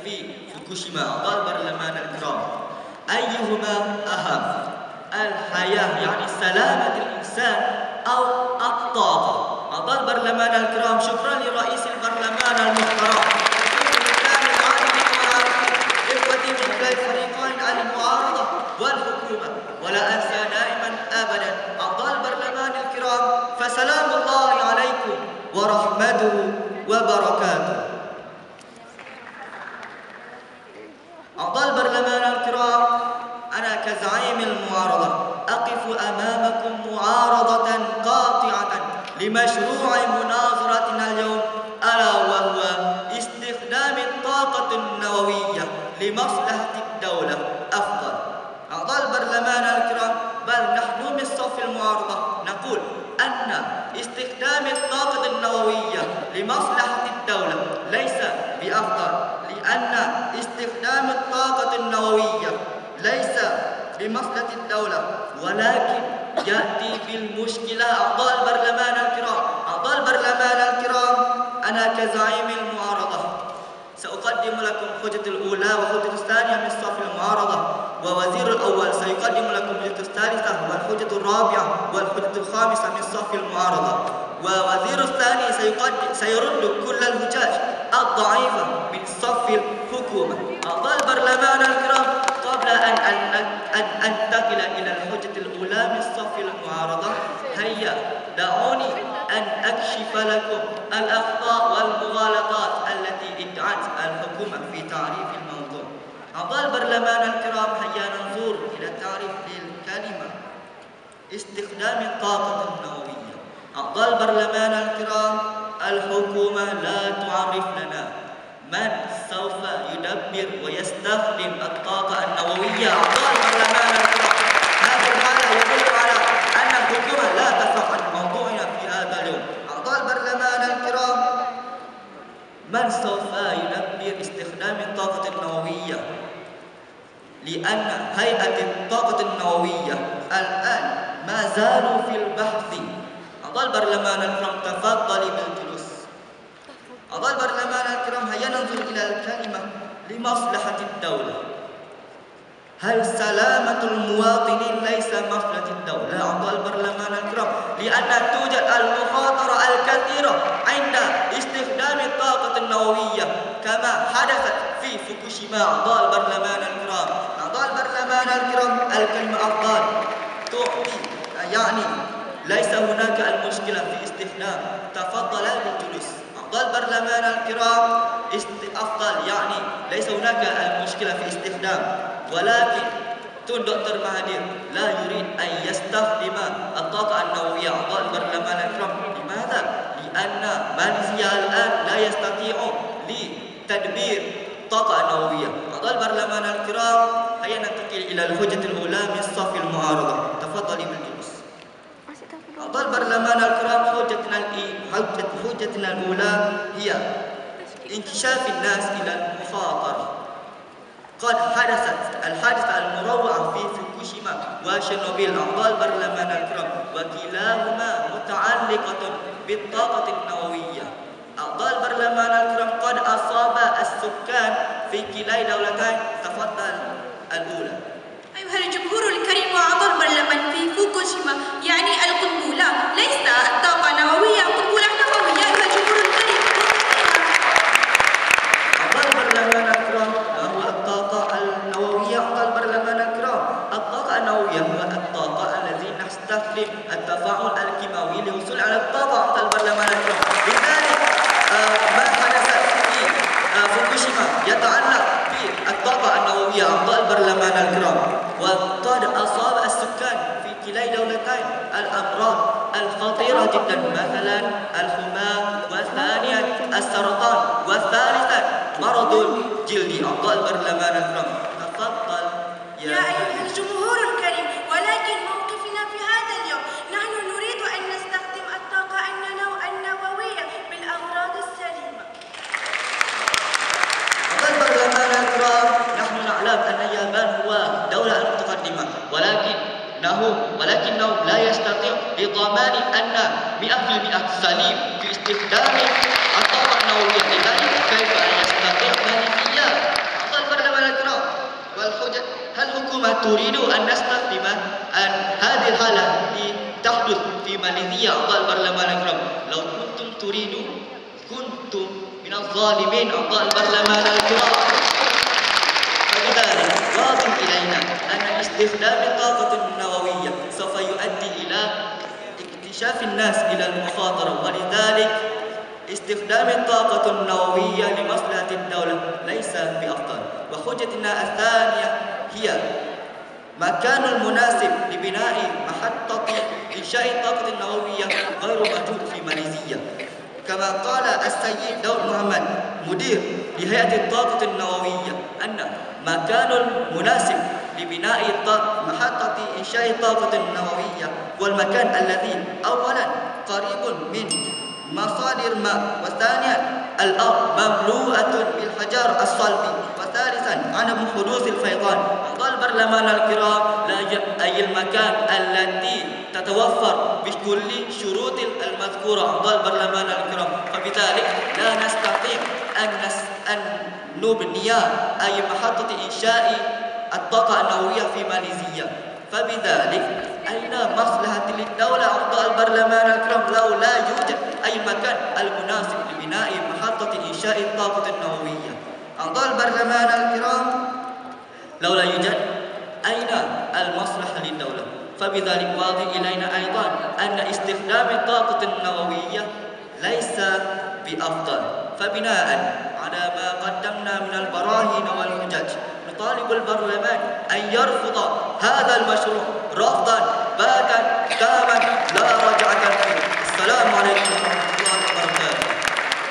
في فوكوشيما. أعضاء البرلمان الكرام، أيهما أهم؟ الحياة يعني سلامة الإنسان أو الطاقة؟ أعضاء البرلمان الكرام، شكرا لرئيس البرلمان المحترم، إخوتي من كلا الفريقين المعارضة والحكومة، ولا أنسى دائما أبدا أعضاء البرلمان الكرام، فسلام الله عليكم ورحمته وبركاته. أعضاء البرلمان الكرام، أنا كزعيم المعارضة أقف أمامكم معارضة قاطعة لمشروع مناظرتنا اليوم، ألا وهو استخدام الطاقة النووية لمصلحة الدولة أفضل. أعضاء البرلمان الكرام، بل نحن من صف المعارضة نقول أن استخدام الطاقة النووية لمصلحة الدولة ليس بأفضل، لأن استخدام الطاقة النووية ليس لمصلحة الدولة، ولكن يأتي بالمشكلة. أعضاء البرلمان الكرام، أعضاء البرلمان الكرام، أنا كزعيم المعارضة سأقدم لكم الحجة الأولى والحجة الثانية من صف المعارضة، ووزير الأول سيقدم لكم الحجة الثالثة والحجة الرابعة والحجة الخامسة من صف المعارضة، ووزير الثاني سيرد كل الحجج الضعيفة من صف الحكومة. أعضاء البرلمان الكرام، قبل أن أنتقل إلى الحجة الأولى من صف المعارضة، هيا دعوني أن أكشف لكم الأخطاء والمغالطات التي ادعت الحكومة في تعريف الموضوع. أعضاء البرلمان الكرام، هيا ننظر إلى تعريف للكلمة استخدام الطاقة النووية. أعضاء البرلمان الكرام، الحكومة لا تعرف لنا من سوف يدبر ويستخدم الطاقة النووية. أعضاء البرلمان الكرام، هذا الحالة يدل على أن الحكومة لا تفهم عن موضوعنا في هذا اليوم. أعضاء البرلمان الكرام، من سوف يدبر استخدام الطاقة النووية؟ لأن هيئة الطاقة النووية الآن ما زالوا في البحث. أعضاء البرلمان الكرام، تفضلي بالجلوس. أعضاء البرلمان الكرام، هيا ننظر إلى الكلمة لمصلحة الدولة. هل سلامة المواطنين ليس مصلحة الدولة؟ أعضاء البرلمان الكرام، لأن توجد المخاطرة الكثيرة عند استخدام الطاقة النووية كما حدثت في فوكوشيما. أعضاء البرلمان الكرام، أعضاء البرلمان الكرام، الكلمة أفضل تعطي يعني ليس هناك المشكلة في استخدام. تفضل بالجلوس. أعضاء البرلمان الكرام، أفضل يعني ليس هناك المشكلة في استخدام، ولكن دكتور مهدير لا يريد أن يستخدم الطاقة النووية. أعضاء البرلمان الكرام، لماذا؟ لأن ماليزيا الآن لا يستطيع لتدبير الطاقة النووية. أعضاء البرلمان الكرام، هيا ننتقل إلى الحجة الأولى من صف المعارضة. تفضلي بالجلوس. أعضاء البرلمان الكرام، حجتنا الأولى هي انكشاف الناس إلى المخاطرة. قد حدثت الحادثة المروعة في فوكوشيما وشيرنوبيل. أعضاء البرلمان الكرام، وكلاهما متعلقة بالطاقة النووية. أعضاء البرلمان الكرام، قد أصاب السكان في كلا دولتين. تفضل الأولى. أيها الجمهور الكريم وأعضاء البرلمان، في فوكوشيما يعني القنبلة، ليس الطاقة النووية، قنبلة نووية. أيها الجمهور الكريم، أعضاء البرلمان الكرام، ما هو الطاقة النووية؟ أعضاء البرلمان الكرام، الطاقة النووية هو الطاقة التي نستخدم التفاعل الكيماوي للوصول على الطاقة. أعضاء البرلمان الكرام، لذلك ما حدث في فوكوشيما يتعلق بالطاقة النووية. أعضاء البرلمان الكرام، وقد أصاب السكان في كلا دولتين الأمراض الخطيرة جدا، مثلا الحمى، وثانيا السرطان، وثالثا مرض الجلد. أعضاء البرلمان الكرام، تفضل يا أيها الجمهور الكريم، ولكن موقفنا في هذا اليوم، نحن نريد أن نستخدم الطاقة النووية بالأغراض السليمة. أعضاء البرلمان الكرام، نحن نعلم أن اليابان هو دولة متقدمة، ولكنه لا يستطيع لضمان أن 100% سليم في استخدام الطاقة النووية. لذلك كيف يستطيع ماليزيا تريد أن نستخدم هذه الحالة لتحدث في ماليزيا أعضاء البرلمان الكرام. لو كنتم تريدون كنتم من الظالمين أعضاء البرلمان الكرام. فبذلك واضح إلينا أن استخدام الطاقة النووية سوف يؤدي إلى اكتشاف الناس إلى المخاطرة، ولذلك استخدام الطاقة النووية لمصلحة الدولة ليس بأفضل. وحجتنا الثانية هي مكان المناسب لبناء محطة إنشاء الطاقة النووية غير موجود في ماليزيا. كما قال السيد داود محمد مدير لهيئة الطاقة النووية أن مكان المناسب لبناء محطة إنشاء الطاقة النووية والمكان الذي أولا قريب من مصادر ماء، وثانيا الأرض مملوءة بالحجر الصلبي، وثالثا عدم حدوث الفيضان. أعضاء البرلمان الكرام أي المكان الذي تتوفر بكل شروط المذكورة أعضاء البرلمان الكرام، فبذلك لا نستطيع أن نبني أي محطة إنشاء الطاقة النووية في ماليزيا. فبذلك أين مصلحة للدولة أعضاء البرلمان الكرام لو لا يوجد أي مكان المناسب لبناء محطة إنشاء الطاقة النووية؟ أعضاء البرلمان الكرام لو لا يوجد أين المصلحة للدولة؟ فبذلك واضح إلينا أيضا أن استخدام الطاقة النووية ليس بأفضل. فبناء على ما قدمنا من البراهين والحجج نطالب البرلمان أن يرفض هذا المشروع رفضا